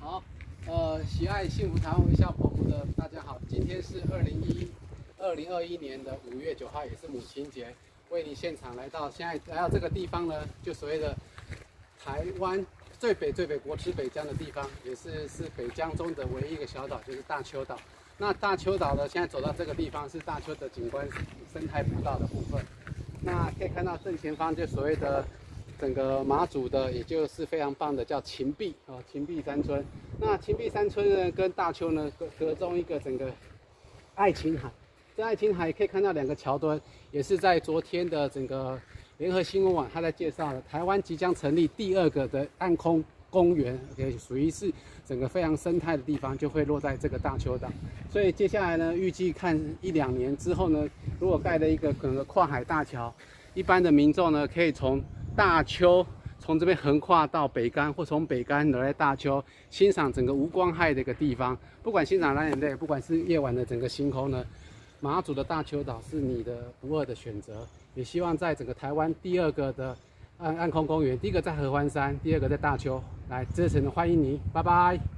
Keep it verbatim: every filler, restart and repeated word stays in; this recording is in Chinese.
好，呃，喜爱幸福台湾微笑澎湖的大家好，今天是二零一二零二一年的五月九号，也是母亲节，为你现场来到，现在来到这个地方呢，就所谓的台湾最北最北国之北疆的地方，也是是北疆中的唯一一个小岛，就是大丘岛。那大丘岛呢，现在走到这个地方是大丘的景观生态步道的部分。那可以看到正前方就所谓的整个马祖的，也就是非常棒的叫芹壁哦，芹壁山村。那芹壁山村呢，跟大丘呢隔隔中一个整个爱琴海。这爱琴海可以看到两个桥墩，也是在昨天的整个联合新闻网，他在介绍了台湾即将成立第二个的暗空公园，也属于是整个非常生态的地方，就会落在这个大丘岛。所以接下来呢，预计看一两年之后呢，如果盖了一个整个跨海大桥，一般的民众呢可以从大丘从这边横跨到北竿，或从北竿来大丘，欣赏整个无光害的一个地方。不管欣赏蓝眼泪，不管是夜晚的整个星空呢，马祖的大丘岛是你的不二的选择。也希望在整个台湾第二个的暗暗空公园，第一个在合欢山，第二个在大丘，来真诚的欢迎你，拜拜。